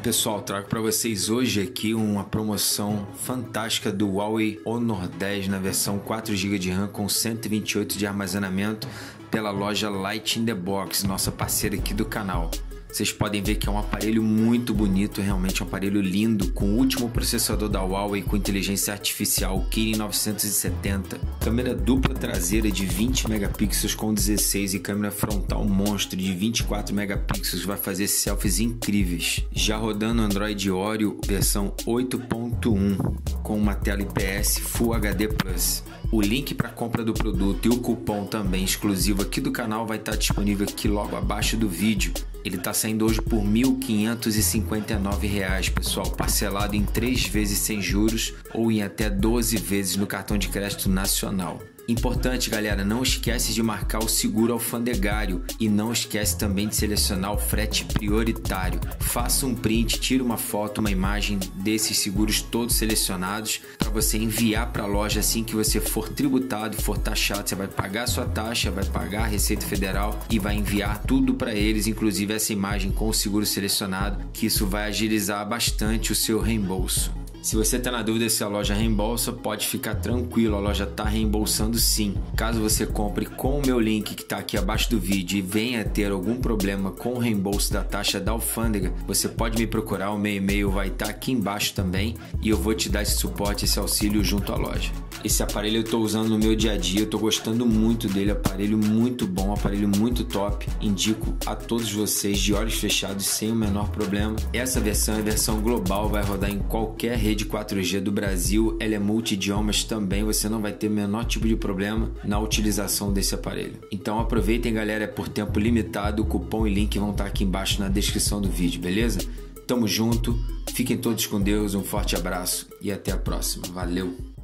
Pessoal, trago para vocês hoje aqui uma promoção fantástica do Huawei Honor 10 na versão 4 GB de RAM com 128 de armazenamento pela loja Light in the Box, nossa parceira aqui do canal. Vocês podem ver que é um aparelho muito bonito, realmente um aparelho lindo, com o último processador da Huawei com inteligência artificial, o Kirin 970, câmera dupla traseira de 20 megapixels com 16 e câmera frontal monstro de 24 megapixels, vai fazer selfies incríveis. Já rodando Android Oreo versão 8.1 com uma tela IPS Full HD+. O link para compra do produto e o cupom também exclusivo aqui do canal vai estar disponível aqui logo abaixo do vídeo. Ele está saindo hoje por R$ 1.559, pessoal, parcelado em 3 vezes sem juros ou em até 12 vezes no cartão de crédito nacional. Importante, galera, não esquece de marcar o seguro alfandegário e não esquece também de selecionar o frete prioritário. Faça um print, tire uma foto, uma imagem desses seguros todos selecionados para você enviar para a loja assim que você for tributado e for taxado. Você vai pagar a sua taxa, vai pagar a Receita Federal e vai enviar tudo para eles, inclusive essa imagem com o seguro selecionado, que isso vai agilizar bastante o seu reembolso. Se você está na dúvida se a loja reembolsa, pode ficar tranquilo, a loja está reembolsando sim. Caso você compre com o meu link que está aqui abaixo do vídeo e venha ter algum problema com o reembolso da taxa da alfândega, você pode me procurar, o meu e-mail vai estar aqui embaixo também e eu vou te dar esse suporte, esse auxílio junto à loja. Esse aparelho eu estou usando no meu dia a dia, eu estou gostando muito dele, aparelho muito bom, aparelho muito top. Indico a todos vocês de olhos fechados sem o menor problema. Essa versão é a versão global, vai rodar em qualquer rede 4G do Brasil, ela é multi-idiomas também, você não vai ter o menor tipo de problema na utilização desse aparelho. Então aproveitem, galera, é por tempo limitado, o cupom e link vão estar aqui embaixo na descrição do vídeo, beleza? Tamo junto, fiquem todos com Deus, um forte abraço e até a próxima, valeu!